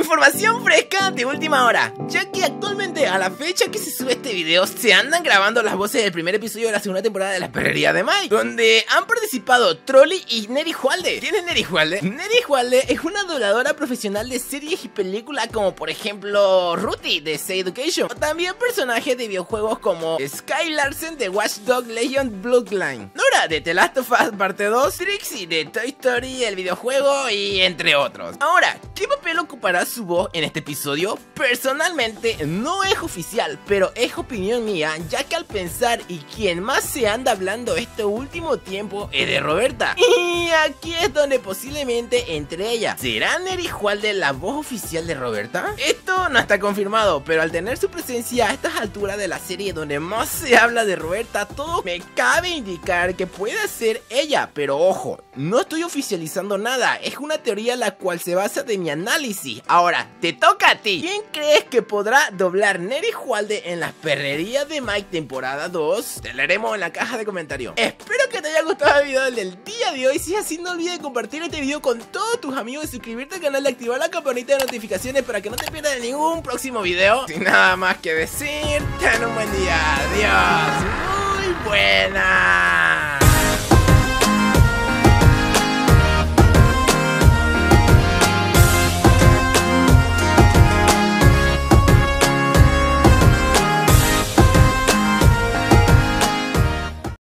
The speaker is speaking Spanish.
Información fresca de última hora, ya que actualmente a la fecha que se sube este video se andan grabando las voces del primer episodio de la segunda temporada de La Perrería de Mike, donde han participado Trolli y Neri Jualde. ¿Quién es Neri Jualde? Neri Jualde es una dobladora profesional de series y películas como por ejemplo Ruthie de Sex Education, o también personajes de videojuegos como Sky Larsen de Watch Dogs Legion Bloodline, Nora de The Last of Us Parte 2, Trixie de Toy Story el videojuego y entre otros. Ahora, ¿qué papel ocupará su voz en este episodio? Personalmente no es oficial, pero es opinión mía, ya que al pensar y quien más se anda hablando este último tiempo es de Roberta. Y aquí es donde posiblemente entre ella. ¿Será Neri Jualde la voz oficial de Roberta? Esto no está confirmado, pero al tener su presencia a estas alturas de la serie donde más se habla de Roberta, todo me cabe indicar que puede ser ella. Pero ojo, no estoy oficializando nada, es una teoría la cual se basa de mi análisis. Ahora, te toca a ti. ¿Quién crees que podrá doblar Neri Jualde en Las Perrerías de Mike temporada 2? Te leeremos en la caja de comentarios. Espero que te haya gustado el video del día de hoy. Si es así, no olvides compartir este video con todos tus amigos y suscribirte al canal y activar la campanita de notificaciones para que no te pierdas ningún próximo video. Sin nada más que decir, ten un buen día. Adiós. Muy buena.